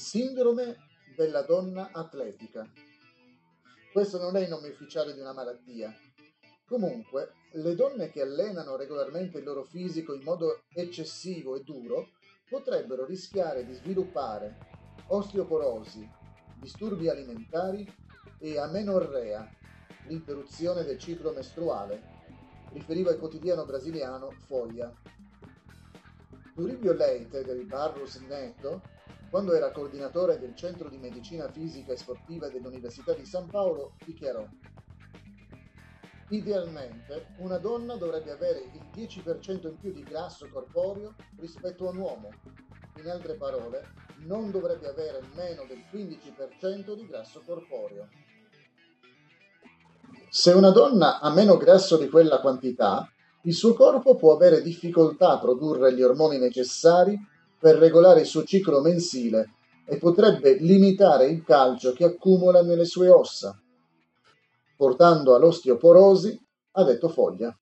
Sindrome della donna atletica. Questo non è il nome ufficiale di una malattia. Comunque, le donne che allenano regolarmente il loro fisico in modo eccessivo e duro potrebbero rischiare di sviluppare osteoporosi, disturbi alimentari e amenorrea, l'interruzione del ciclo mestruale, riferiva il quotidiano brasiliano Folha. Turíbio Leite del Barros Neto, quando era coordinatore del Centro di Medicina Fisica e Sportiva dell'Università di San Paolo, dichiarò: idealmente una donna dovrebbe avere il 10% in più di grasso corporeo rispetto a un uomo. In altre parole, non dovrebbe avere meno del 15% di grasso corporeo. Se una donna ha meno grasso di quella quantità, il suo corpo può avere difficoltà a produrre gli ormoni necessari per regolare il suo ciclo mensile e potrebbe limitare il calcio che accumula nelle sue ossa, portando all'osteoporosi, ha detto Foglia.